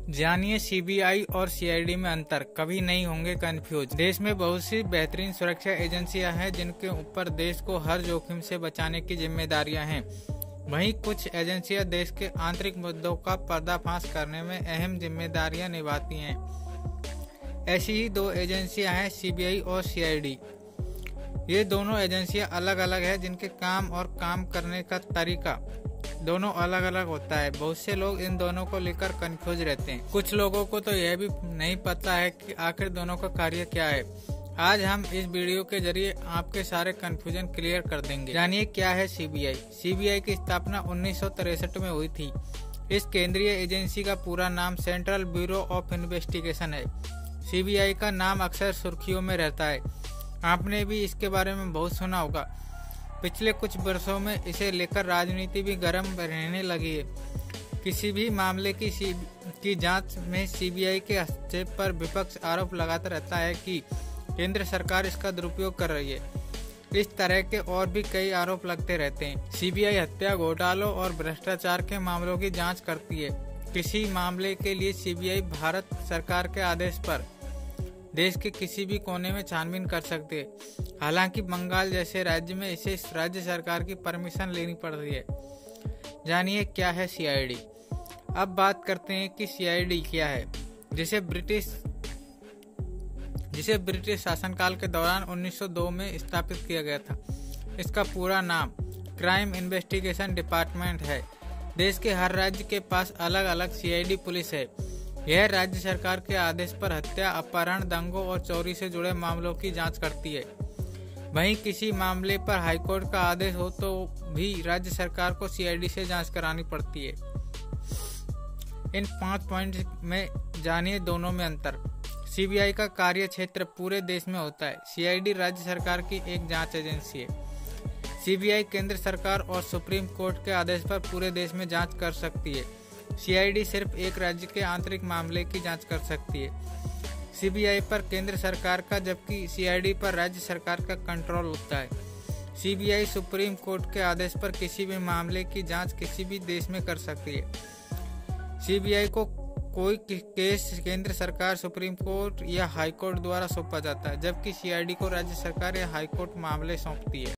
जानिए सीबीआई और सीआईडी में अंतर, कभी नहीं होंगे कंफ्यूज। देश में बहुत सी बेहतरीन सुरक्षा एजेंसियां हैं जिनके ऊपर देश को हर जोखिम से बचाने की जिम्मेदारियां हैं। वहीं कुछ एजेंसियां देश के आंतरिक मुद्दों का पर्दाफाश करने में अहम जिम्मेदारियां निभाती हैं। ऐसी ही दो एजेंसियां हैं, सीबीआई और सीआईडी। ये दोनों एजेंसियां अलग अलग हैं, जिनके काम और काम करने का तरीका दोनों अलग अलग होता है। बहुत से लोग इन दोनों को लेकर कंफ्यूज रहते हैं। कुछ लोगों को तो यह भी नहीं पता है कि आखिर दोनों का कार्य क्या है। आज हम इस वीडियो के जरिए आपके सारे कंफ्यूजन क्लियर कर देंगे। जानिए क्या है सीबीआई। सीबीआई की स्थापना 1963 में हुई थी। इस केंद्रीय एजेंसी का पूरा नाम सेंट्रल ब्यूरो ऑफ इन्वेस्टिगेशन है। सीबीआई का नाम अक्सर सुर्खियों में रहता है। आपने भी इसके बारे में बहुत सुना होगा। पिछले कुछ वर्षों में इसे लेकर राजनीति भी गर्म रहने लगी है। किसी भी मामले की जांच में सीबीआई के हस्तक्षेप पर विपक्ष आरोप लगाता रहता है कि केंद्र सरकार इसका दुरुपयोग कर रही है। इस तरह के और भी कई आरोप लगते रहते हैं। सीबीआई हत्या, घोटालों और भ्रष्टाचार के मामलों की जांच करती है। किसी मामले के लिए सीबीआई भारत सरकार के आदेश पर देश के किसी भी कोने में छानबीन कर सकते हैं। हालांकि बंगाल जैसे राज्य में इसे राज्य सरकार की परमिशन लेनी पड़ती है। जानिए क्या है सीआईडी। अब बात करते हैं कि सीआईडी क्या है, जिसे ब्रिटिश शासनकाल के दौरान 1902 में स्थापित किया गया था। इसका पूरा नाम क्राइम इन्वेस्टिगेशन डिपार्टमेंट है। देश के हर राज्य के पास अलग अलग सीआईडी पुलिस है। यह राज्य सरकार के आदेश पर हत्या, अपहरण, दंगों और चोरी से जुड़े मामलों की जांच करती है। वहीं किसी मामले पर हाईकोर्ट का आदेश हो तो भी राज्य सरकार को सीआईडी से जांच करानी पड़ती है। इन 5 पॉइंट में जानिए दोनों में अंतर। सीबीआई का कार्य क्षेत्र पूरे देश में होता है। सीआईडी राज्य सरकार की एक जांच एजेंसी है। सीबीआई केंद्र सरकार और सुप्रीम कोर्ट के आदेश पर पूरे देश में जांच कर सकती है। सीआईडी सिर्फ एक राज्य के आंतरिक मामले की जांच कर सकती है। सीबीआई पर केंद्र सरकार का, जबकि सीआईडी पर राज्य सरकार का कंट्रोल होता है। सीबीआई सुप्रीम कोर्ट के आदेश पर किसी भी मामले की जांच किसी भी देश में कर सकती है। सीबीआई को कोई केस केंद्र सरकार, सुप्रीम कोर्ट या हाई कोर्ट द्वारा सौंपा जाता है, जबकि सीआईडी को राज्य सरकार या हाई कोर्ट मामले सौंपती है।